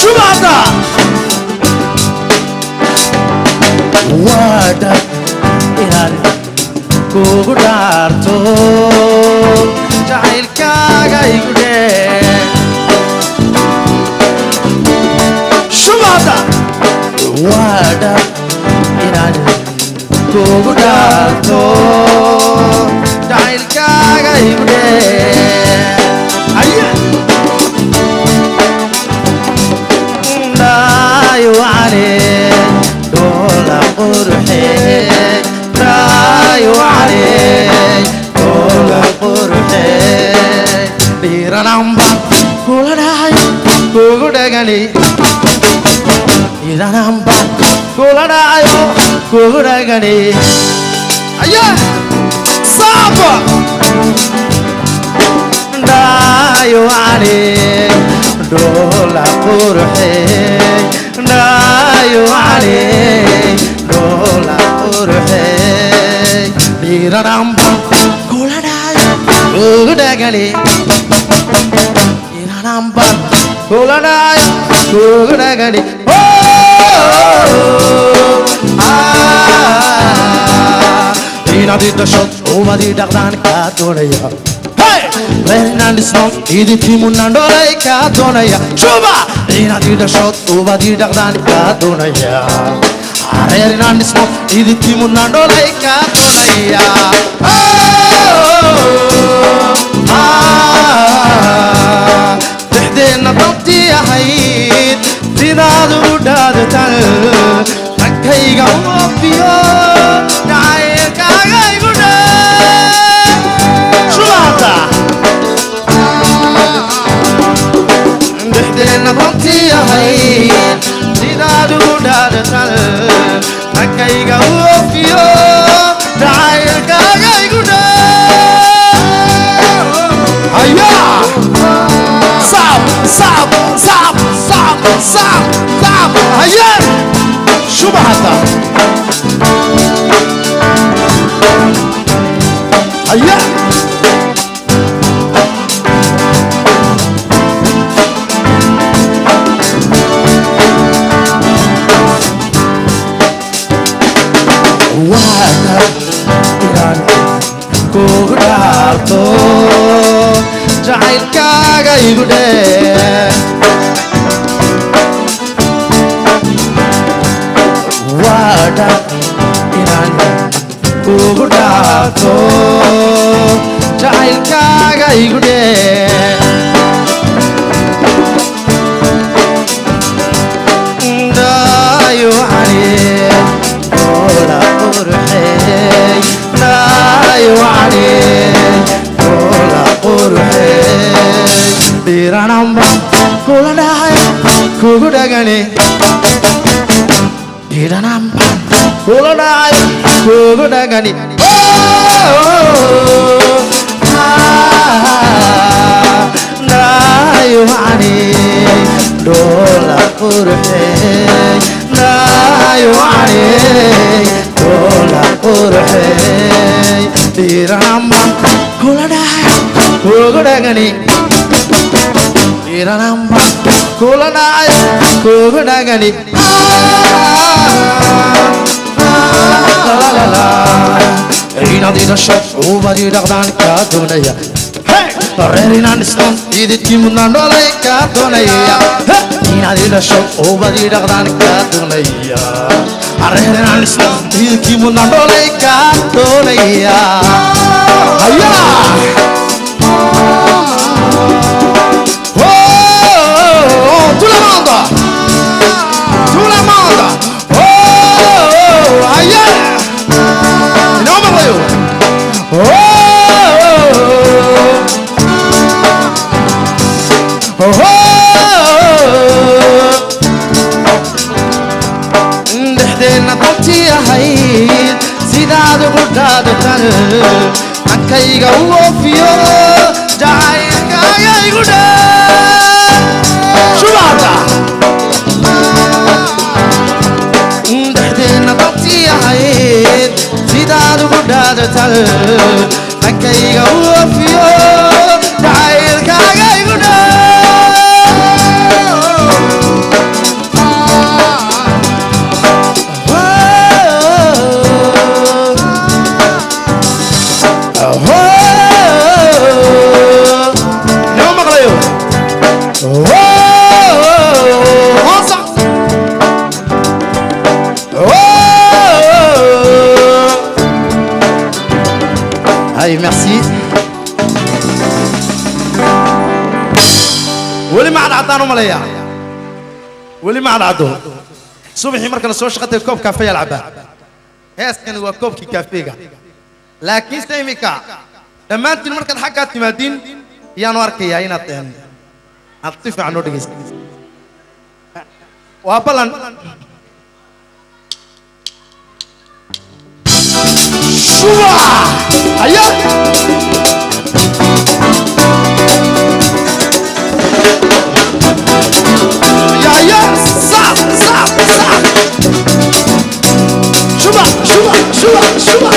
Shumata wadah inari kugu darto jailkaaga igude Shumata wadah inari kugu darto jailkaaga igude ayya dola qurxe rayo علي dola qurxe diranamba kuladaay kugu dhagani diranamba kuladaayo kugu dhagani ayya saba dayo علي dola qurxe dayo علي dola qurxe diranamba kuladaayo kugu dhagani diranamba kuladaayo kugu dhagani ina di dashot uma di dagdan ka donaya Renan song idi timunan dolai ka donaya Coba ina di dashot uma di dagdan ka donaya Renan song idi timunan dolai ka donaya Tehdena tanti ahid dinadu dadatan Takkaiga ufiyo Nae kaga igude Shumata Tehdena tanti ahid dinadu dadatan Takkaiga ufiyo Nae kaga igude Ayya Sab, sab, sab, sab, sab, sab Ayya Shumata Ayya Wada iran kugu dhaarto jacaylkaaga igude wada iran kugu dhaarto jacaylkaaga igude dayo علي dola qurxe dayo علي dola qurxe diranamba kuladaayo kugu dhagani diranamba kuladaayo kugu dhagani dayo علي dola qurxe dayo علي dola qurxe diranamba kuladaayo kugu dhagani diranamba kuladaayo kugu dhagani ina di dashot uma di dagdan ka donaya Renan song idi timunan dolai ka donaya ina di dashot uma di dagdan ka donaya Renan song idi timunan dolai ka donaya ayya tout le monde oh aïe non mais voyons Dehdena tanti ahid sidadu qudadatan Akkaiga ufiyo jacaylkaaga igude Shumata Dehdena tanti ahid sidadu qudadatan Akkaiga ufiyo jacaylkaaga igude ولي ما عدانو مليا ولي ما عدو صبحي مركز السوق شقتي كوب كافيه العبها هاس كان هو كوب كافيه لكن سيميكا لما انت المركز حقها تمادين يا نوارك يا هنا تين اطفي عنو دغيس وابلان شوا ايا يا صاف صاف صاف شوا شوا شوا شوا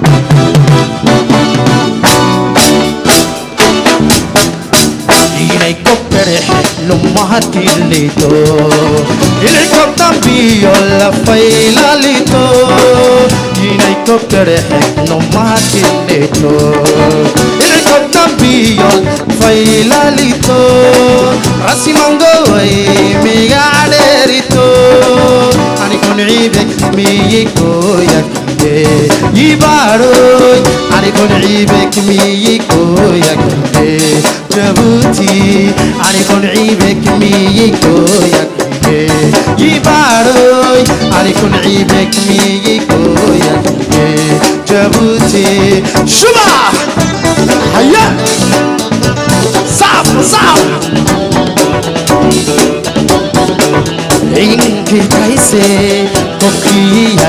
Lummahatilito helicopter viola failalito helicopter lummahatilito helicopter viola failalito rasimango ay migaderito ani kun'ibe miyiko yakide yibaro ani kun'ibe miyiko yakide jabuti ani kun'ibek miyiko yakide yibaroy ani kun'ibek miyiko yakide jabuti shuba hayya saf saf inki taise koki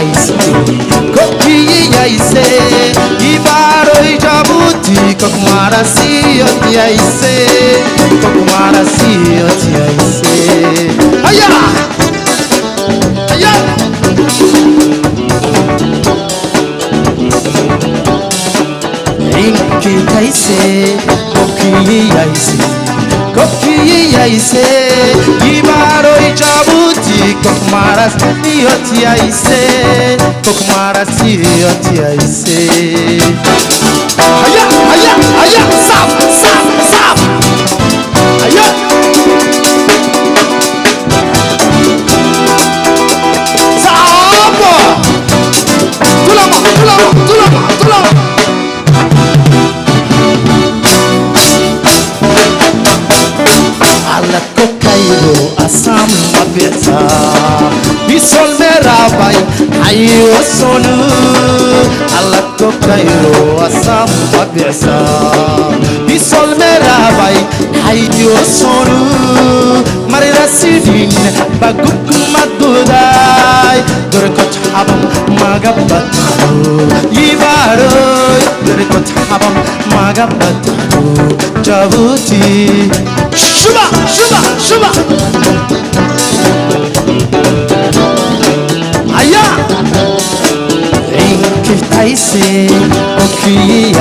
yaise yibaroy jabuti kokmara siyot yaise kokmara siyot yaise hayya hayya inki taise koki yaise yibaroy jabuti kokmara siyot yaise kokmara siyot yaise hayya hayya hayya saf saf saf hayya saf tulama ala kokairo asam mabesa bisol merabai ayo sonu ala kokairo asam mabesa bisol merabai ayo sonu marira sidin baguk madudai dorkot habam magabat yibaro dorkot habam magabat jabuti shuba shuba shuba aya inki taise koki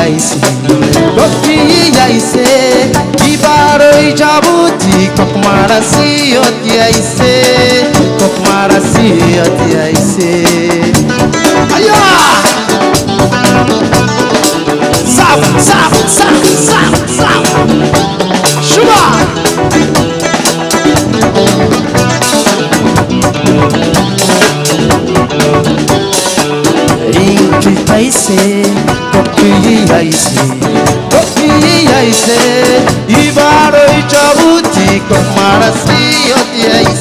yaise ibaro jabuti kokmara siyot yaise aya saf saf saf saf saf shuba inki taise koki yaise ibaro jabuti kokmara siyot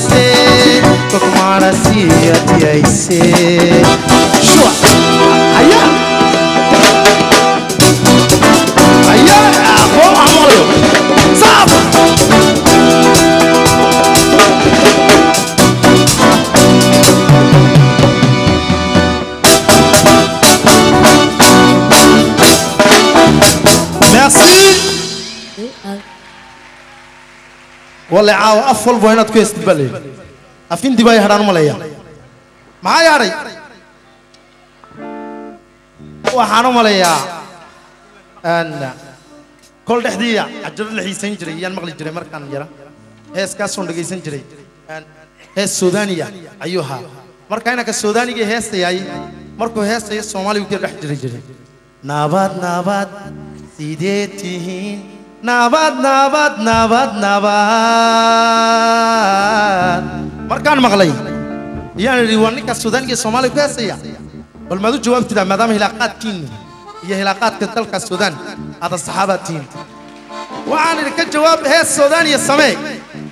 yaise shua aya aya abo amolo sab merci والله عاو أفضل بوينات كويس تبلي أفين دبي هران ملايا ما ياري وحنا ملايا أن كل تحديا أجر اللي سنجري يان مغلي جري مركان جرا هس كاسون دقي سنجري هس سودانية أيها مركانا كسوداني كي هس تياي مركو هس تياي سومالي وكير رح جري جري نابات سيدتين نابات مركان مغلي يعني ريواني كالسودان كي الصومالي كاسيا والمدو جواب تدا مدام هلاقات تين هي هلاقات كتل كالسودان هذا الصحابة تين وعن الجواب هي السودان يا سمي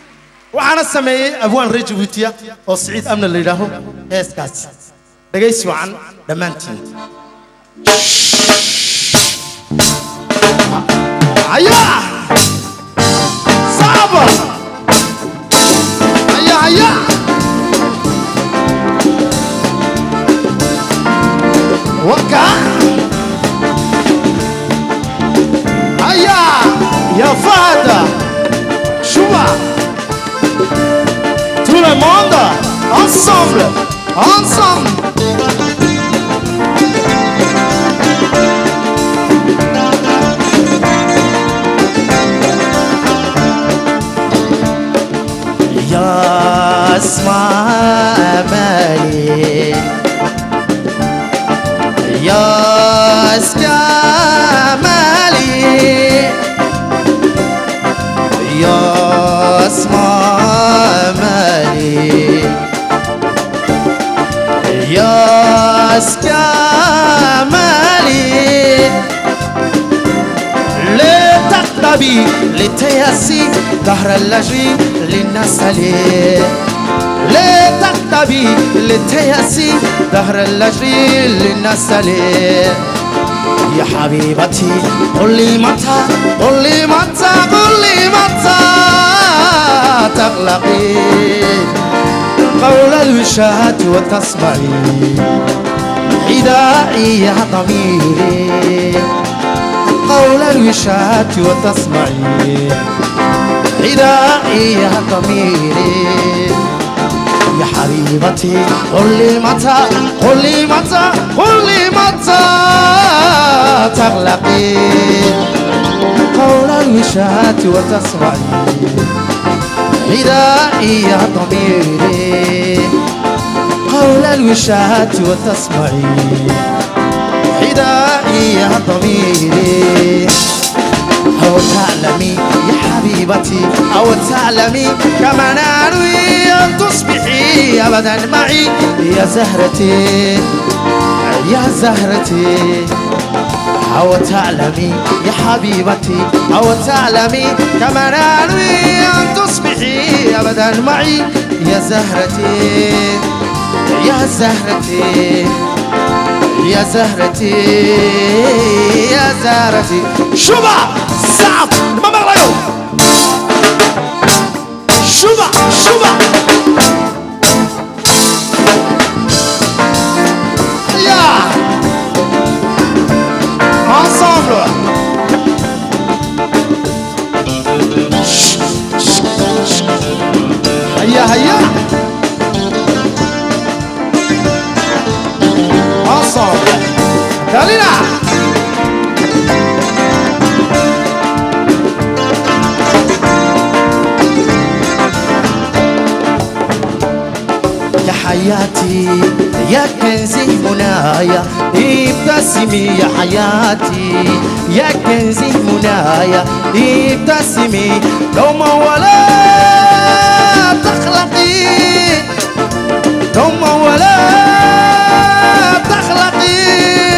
وأنا سمي أبوان رجوتيا أو سعيد أمن اللي راهو إسكاس دقيسوا عن دمانتين هيا صعبة هيا وكا هيا يا فهد شوفا tout le monde ensemble ensemble يا اسمع مالي يا اسكامالي يا اسمامالي يا اسكامالي لتقتبي لتياسي ظهر اللجي للنسلي لتقتبي لتياسي ظهر اللجي للنسلي يا حبيبتي قل لي متى قل لي متى قل لي متى تغلقي قول الوشاة وتصبعي حذائي يا ضميري قول الوشاة وتصبعي حذائي يا ضميري يا حبيبتي قل لي متى قل لي متى قل لي متى تغلقي قول الوشاة وتصبعي حذائي يا ضميري قول الوشاة وتصبعي حذائي يا ضميري أو تعلمي يا حبيبتي أو تعلمي كما ننوي أن تصبحي أبدا معي يا زهرتي يا زهرتي أو تعلمي يا حبيبتي أو تعلمي كما ننوي أن تصبحي أبدا معي يا زهرتي يا زهرتي يا زهرتي يا زهرتي شوبا صعب ما مغليو شوبا شوبا يا ensemble هيا هيا ensemble Kalina يا حياتي يا كنزي منايا ابتسمي يا حياتي يا كنزي منايا ابتسمي دوما ولا تخلقي دوما ولا تخلقي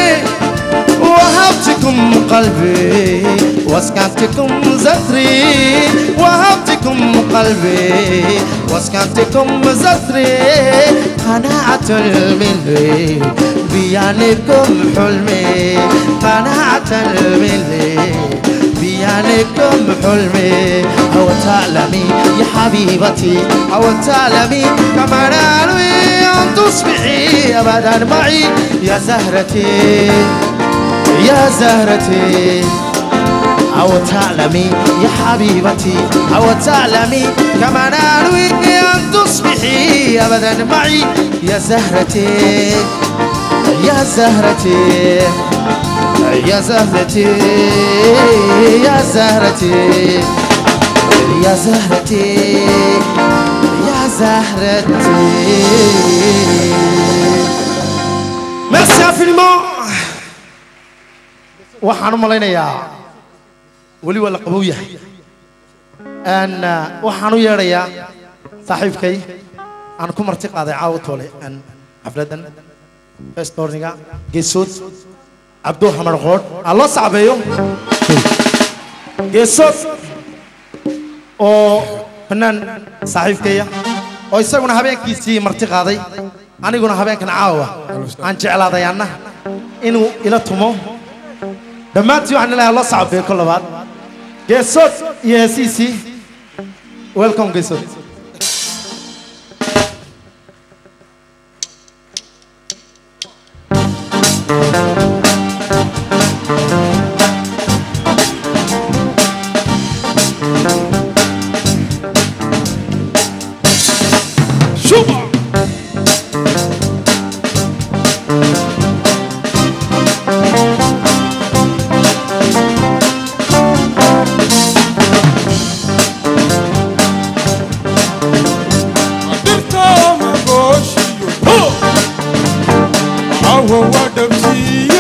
وهبتكم قلبي واسكنتكم زثري وهبتكم قلبي واسكنتكم زثري قناعة مني بيانكم حلمي قناعة مني بيانكم حلمي أو تعلمي يا حبيبتي أو تعلمي كما ننوي أن تصبحي أبدا معي يا زهرتي يا زهرتي أو تعلمي يا حبيبتي أو تعلمي كما ننوي أن تصبحي أبدا معي يا زهرتي يا زهرتي يا زهرتي يا زهرتي يا زهرتي يا زهرتي Merci infiniment. waxaan u malaynayaa wali wala qabow yahay waxaan u yeerayaa saaxiibkay aan ku marti qaaday caawtoole xafladan festorniga geesood abdul hamar qood Allah saabeeyo geesood oo فنان صاحب كيا oo isaguna habeenkiisii marti qaaday aniguna habeenkan caawa aan jeclaaday anna inuu ila tumo dhammaantii waxaan ilaahay la sacbay kol labaad geesod iyo heesiisii welcome geesod Oh, what a